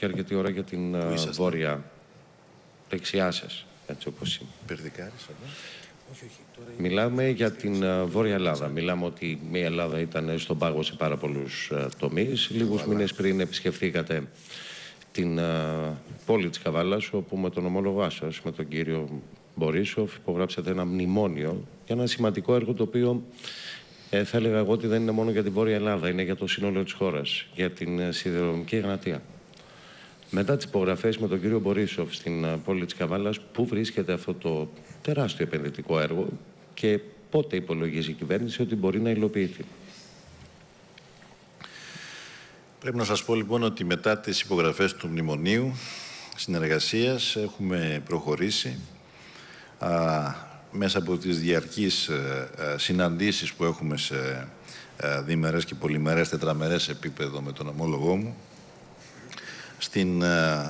και αρκετή ώρα για την βόρεια δεξιά σας, έτσι όπως είμαι. Περδικάρης, Μιλάμε για την Βόρεια Ελλάδα. Μιλάμε ότι η Ελλάδα ήταν στον πάγο σε πάρα πολλούς τομείς. Λίγους μήνες πριν επισκεφθήκατε την πόλη της Καβάλας, όπου με τον ομόλογά σας, με τον κύριο Μπορίσοφ, υπογράψατε ένα μνημόνιο για ένα σημαντικό έργο, το οποίο θα έλεγα εγώ ότι δεν είναι μόνο για την Βόρεια Ελλάδα, είναι για το σύνολο της χώρας, για την σιδηροδρομική Εγνατία. Μετά τις υπογραφές με τον κύριο Μπορίσοφ στην πόλη της Καβάλας, πού βρίσκεται αυτό το τεράστιο επενδυτικό έργο και πότε υπολογίζει η κυβέρνηση ότι μπορεί να υλοποιηθεί? Πρέπει να σας πω λοιπόν ότι μετά τις υπογραφές του Μνημονίου Συνεργασίας έχουμε προχωρήσει μέσα από τις διαρκείς συναντήσεις που έχουμε σε διμερές και πολυμερές, τετραμερές επίπεδο με τον ομόλογό μου, στην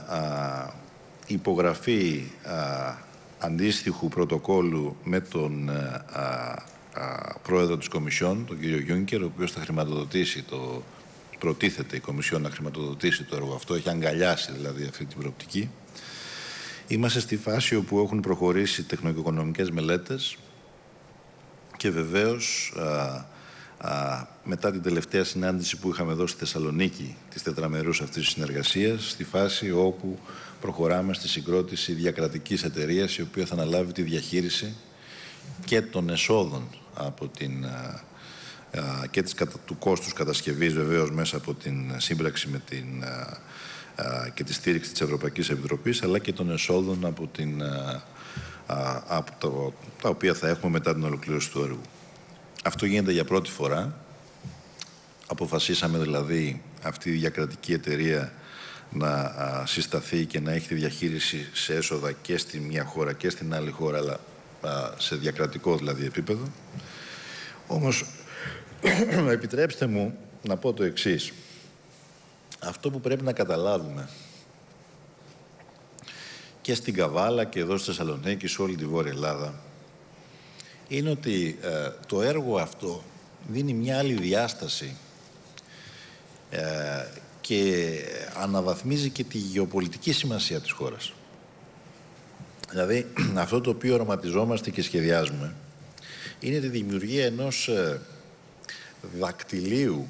υπογραφή αντίστοιχου πρωτοκόλλου με τον πρόεδρο της Κομισιόν, τον κύριο Γιούνκερ, ο οποίος θα χρηματοδοτήσει προτίθεται η Κομισιόν να χρηματοδοτήσει το έργο αυτό, έχει αγκαλιάσει δηλαδή αυτή την προοπτική. Είμαστε στη φάση όπου έχουν προχωρήσει τεχνικοοικονομικές μελέτες και βεβαίως μετά την τελευταία συνάντηση που είχαμε εδώ στη Θεσσαλονίκη της τετραμερούς αυτής της συνεργασίας, στη φάση όπου προχωράμε στη συγκρότηση διακρατικής εταιρείας, η οποία θα αναλάβει τη διαχείριση και των εσόδων από και του κόστους κατασκευής, βεβαίως μέσα από την σύμπραξη με και τη στήριξη της Ευρωπαϊκής Επιτροπής, αλλά και των εσόδων από τα οποία θα έχουμε μετά την ολοκλήρωση του έργου. Αυτό γίνεται για πρώτη φορά. Αποφασίσαμε δηλαδή αυτή η διακρατική εταιρεία να συσταθεί και να έχει τη διαχείριση σε έσοδα και στη μία χώρα και στην άλλη χώρα, αλλά σε διακρατικό δηλαδή επίπεδο. Όμως, επιτρέψτε μου να πω το εξής. Αυτό που πρέπει να καταλάβουμε και στην Καβάλα και εδώ στη Θεσσαλονίκη, σε όλη τη Βόρεια Ελλάδα, είναι ότι το έργο αυτό δίνει μια άλλη διάσταση και αναβαθμίζει και τη γεωπολιτική σημασία της χώρας. Δηλαδή, αυτό το οποίο οραματιζόμαστε και σχεδιάζουμε είναι τη δημιουργία ενός δακτυλίου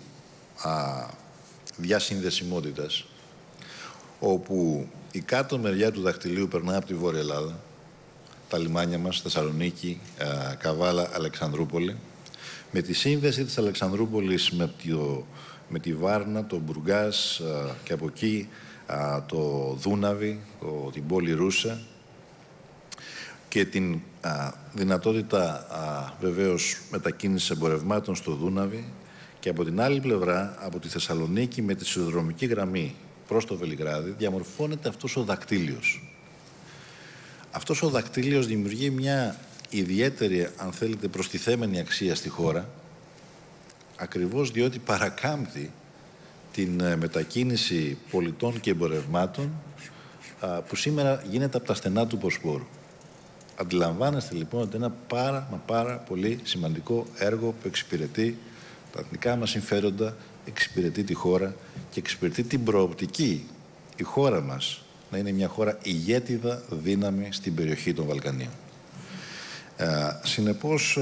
διασυνδεσιμότητας, όπου η κάτω μεριά του δακτυλίου περνά από τη Βόρεια Ελλάδα, τα λιμάνια μας, Θεσσαλονίκη, Καβάλα, Αλεξανδρούπολη, με τη σύνδεση της Αλεξανδρούπολης με τη Βάρνα, το Μπουργκάς και από εκεί το Δούναβι, την πόλη Ρούσα, και την δυνατότητα βεβαίως μετακίνησης εμπορευμάτων στο Δούναβι, και από την άλλη πλευρά, από τη Θεσσαλονίκη με τη σιδηροδρομική γραμμή προς το Βελιγράδι, διαμορφώνεται αυτός ο δακτύλιος. Αυτός ο δακτύλιος δημιουργεί μια ιδιαίτερη, αν θέλετε, προστιθέμενη αξία στη χώρα, ακριβώς διότι παρακάμπτει την μετακίνηση πολιτών και εμπορευμάτων που σήμερα γίνεται από τα στενά του Ποσπόρου. Αντιλαμβάνεστε λοιπόν ότι είναι ένα πάρα πολύ σημαντικό έργο που εξυπηρετεί τα εθνικά μας συμφέροντα, εξυπηρετεί τη χώρα και εξυπηρετεί την προοπτική η χώρα μας να είναι μια χώρα ηγέτιδα δύναμη στην περιοχή των Βαλκανίων. Συνεπώς,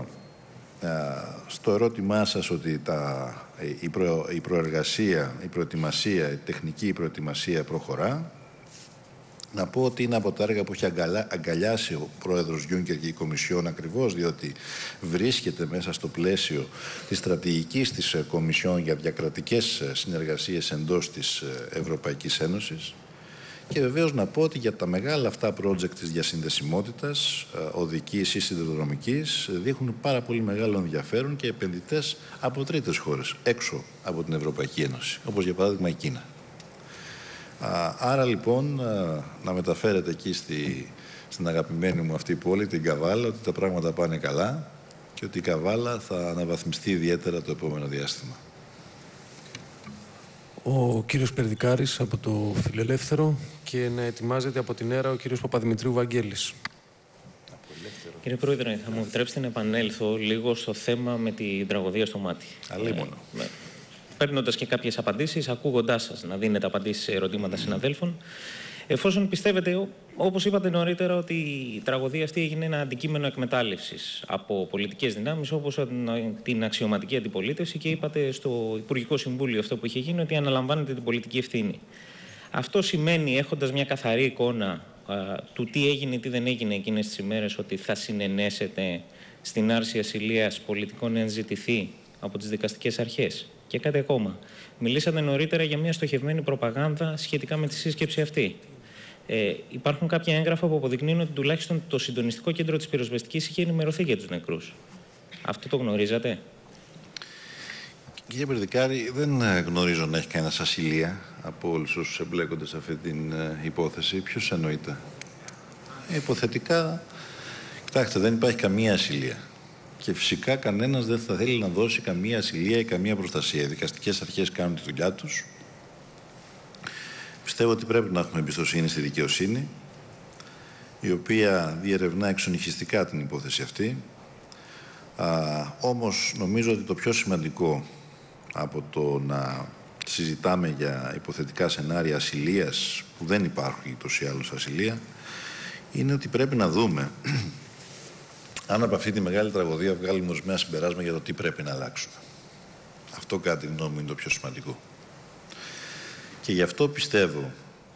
στο ερώτημά σας ότι η προεργασία, η προετοιμασία, η τεχνική προετοιμασία προχωρά, να πω ότι είναι από τα έργα που έχει αγκαλιάσει ο πρόεδρος Γιούνκερ και η Κομισιόν, ακριβώς διότι βρίσκεται μέσα στο πλαίσιο της στρατηγικής της Κομισιόν για διακρατικές συνεργασίες εντός της Ευρωπαϊκής Ένωσης. Και βεβαίως να πω ότι για τα μεγάλα αυτά project της διασυνδεσιμότητας, οδικής ή σιδηροδρομικής, δείχνουν πάρα πολύ μεγάλο ενδιαφέρον και επενδυτές από τρίτες χώρες, έξω από την Ευρωπαϊκή Ένωση, όπως για παράδειγμα η Κίνα. Άρα λοιπόν να μεταφέρετε εκεί στην αγαπημένη μου αυτή πόλη, την Καβάλα, ότι τα πράγματα πάνε καλά και ότι η Καβάλα θα αναβαθμιστεί ιδιαίτερα το επόμενο διάστημα. Ο κύριος Περδικάρης από το Φιλελεύθερο και να ετοιμάζεται από την ΕΡΑ ο κύριος Παπαδημητρίου Βαγγέλης. Κύριε Πρόεδρε, θα μου επιτρέψετε να επανέλθω λίγο στο θέμα με την τραγωδία στο μάτι. Αλίμονο. παίρνοντας και κάποιες απαντήσεις, ακούγοντάς σας να δίνετε απαντήσεις σε ερωτήματα συναδέλφων, εφόσον πιστεύετε, όπως είπατε νωρίτερα, ότι η τραγωδία αυτή έγινε ένα αντικείμενο εκμετάλλευσης από πολιτικές δυνάμεις όπως την αξιωματική αντιπολίτευση και είπατε στο Υπουργικό Συμβούλιο αυτό που είχε γίνει ότι αναλαμβάνετε την πολιτική ευθύνη. Αυτό σημαίνει, έχοντας μια καθαρή εικόνα του τι έγινε, τι δεν έγινε εκείνες τις ημέρες, ότι θα συνενέσετε στην άρση ασυλίας πολιτικών εάν ζητηθεί από τις δικαστικές αρχές? Και κάτι ακόμα. Μιλήσατε νωρίτερα για μια στοχευμένη προπαγάνδα σχετικά με τη σύσκεψη αυτή. Υπάρχουν κάποια έγγραφα που αποδεικνύουν ότι τουλάχιστον το συντονιστικό κέντρο της πυροσβεστικής είχε ενημερωθεί για τους νεκρούς. Αυτό το γνωρίζατε? Κύριε Περδικάρη, δεν γνωρίζω να έχει κανένα ασυλία από όλους όσους εμπλέκονται σε αυτή την υπόθεση. Ποιος εννοείται? Υποθετικά, κοιτάξτε, δεν υπάρχει καμία ασυλία. Και φυσικά κανένας δεν θα θέλει να δώσει καμία ασυλία ή καμία προστασία. Οι δικαστικές αρχές κάνουν τη δουλειά τους. Πιστεύω ότι πρέπει να έχουμε εμπιστοσύνη στη δικαιοσύνη, η οποία διερευνά εξονυχιστικά την υπόθεση αυτή. Όμως νομίζω ότι το πιο σημαντικό από το να συζητάμε για υποθετικά σενάρια ασυλίας, που δεν υπάρχει ούτως ή άλλως ασυλία, είναι ότι πρέπει να δούμε αν από αυτή τη μεγάλη τραγωδία βγάλουμε ορισμένα συμπεράσματα για το τι πρέπει να αλλάξουμε. Αυτό, κατά τη γνώμη μου, είναι το πιο σημαντικό. Και γι' αυτό πιστεύω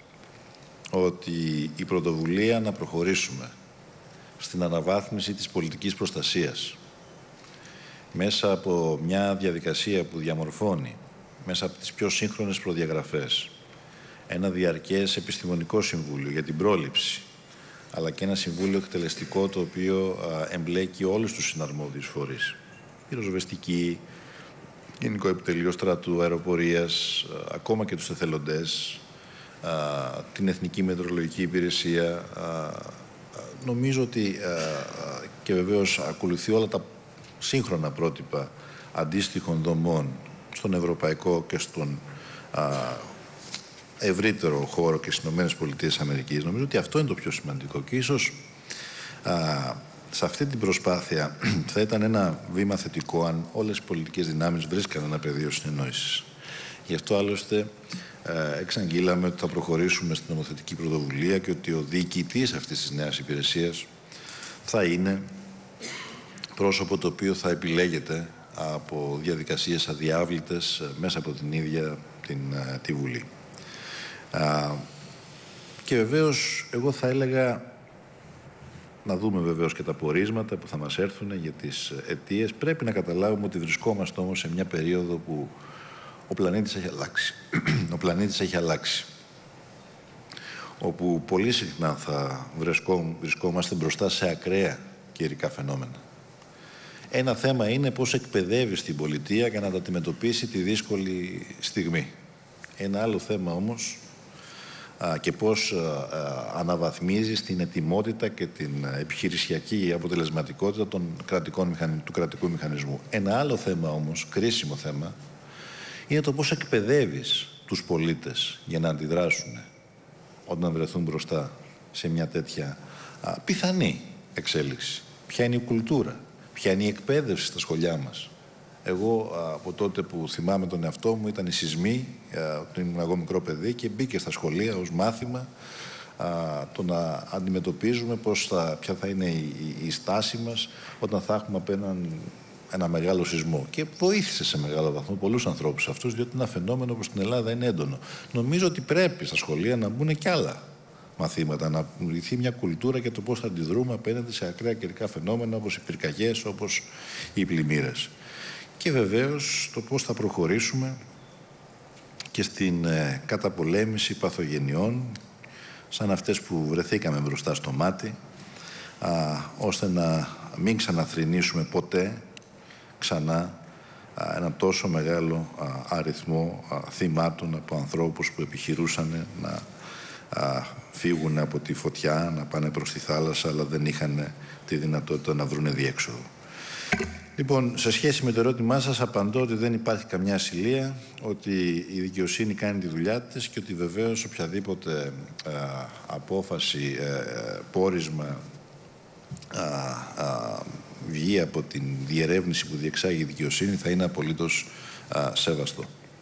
ότι η πρωτοβουλία να προχωρήσουμε στην αναβάθμιση της πολιτικής προστασίας μέσα από μια διαδικασία που διαμορφώνει, μέσα από τις πιο σύγχρονες προδιαγραφές, ένα διαρκές επιστημονικό συμβούλιο για την πρόληψη, αλλά και ένα συμβούλιο εκτελεστικό το οποίο εμπλέκει όλους τους συναρμόδιους φορείς, πυροσβεστική, Γενικό Επιτελείο Στρατού, Αεροπορίας, ακόμα και τους εθελοντές, την Εθνική Μετεωρολογική Υπηρεσία. Νομίζω ότι και βεβαίως ακολουθεί όλα τα σύγχρονα πρότυπα αντίστοιχων δομών στον ευρωπαϊκό και στον ευρύτερο χώρο και στις ΗΠΑ. Νομίζω ότι αυτό είναι το πιο σημαντικό και ίσως σε αυτή την προσπάθεια θα ήταν ένα βήμα θετικό αν όλες οι πολιτικές δυνάμεις βρίσκαν ένα πεδίο συνεννόησης. Γι' αυτό άλλωστε εξαγγείλαμε ότι θα προχωρήσουμε στην νομοθετική πρωτοβουλία και ότι ο διοικητής αυτής της νέας υπηρεσίας θα είναι πρόσωπο το οποίο θα επιλέγεται από διαδικασίες αδιάβλητες μέσα από την ίδια τη Βουλή. Και βεβαίως εγώ θα έλεγα να δούμε βεβαίως και τα πορίσματα που θα μας έρθουν για τις αιτίες. Πρέπει να καταλάβουμε ότι βρισκόμαστε όμως σε μια περίοδο που ο πλανήτης έχει αλλάξει. Ο πλανήτης έχει αλλάξει. Όπου πολύ συχνά θα βρισκόμαστε μπροστά σε ακραία καιρικά φαινόμενα. Ένα θέμα είναι πώς εκπαιδεύεις την πολιτεία για να αντιμετωπίσει τη δύσκολη στιγμή. Ένα άλλο θέμα όμως και πώς αναβαθμίζεις την ετοιμότητα και την επιχειρησιακή αποτελεσματικότητα του κρατικού μηχανισμού. Ένα άλλο θέμα όμως, κρίσιμο θέμα, είναι το πώς εκπαιδεύεις τους πολίτες για να αντιδράσουν όταν βρεθούν μπροστά σε μια τέτοια πιθανή εξέλιξη. Ποια είναι η κουλτούρα, ποια είναι η εκπαίδευση στα σχολιά μας. Εγώ από τότε που θυμάμαι τον εαυτό μου ήταν οι σεισμοί, όταν ήμουν εγώ μικρό παιδί και μπήκε στα σχολεία ως μάθημα το να αντιμετωπίζουμε ποια θα είναι η στάση μας όταν θα έχουμε απέναντι ένα μεγάλο σεισμό. Και βοήθησε σε μεγάλο βαθμό πολλούς ανθρώπους αυτούς, διότι ένα φαινόμενο που στην Ελλάδα είναι έντονο. Νομίζω ότι πρέπει στα σχολεία να μπουν κι άλλα μαθήματα, να δημιουργηθεί μια κουλτούρα για το πώς θα αντιδρούμε απέναντι σε ακραία καιρικά φαινόμενα όπως οι πυρκαγιές, όπως οι πλημμύρες. Και βεβαίως το πώς θα προχωρήσουμε και στην καταπολέμηση παθογενειών σαν αυτές που βρεθήκαμε μπροστά στο μάτι, ώστε να μην ξαναθρηνήσουμε ποτέ ξανά ένα τόσο μεγάλο αριθμό θυμάτων από ανθρώπους που επιχειρούσαν να φύγουν από τη φωτιά, να πάνε προς τη θάλασσα, αλλά δεν είχαν τη δυνατότητα να βρουν διέξοδο. Λοιπόν, σε σχέση με το ερώτημά σας, απαντώ ότι δεν υπάρχει καμιά ασυλία, ότι η δικαιοσύνη κάνει τη δουλειά της και ότι βεβαίως οποιαδήποτε απόφαση, πόρισμα βγει από την διερεύνηση που διεξάγει η δικαιοσύνη θα είναι απολύτως σεβαστό.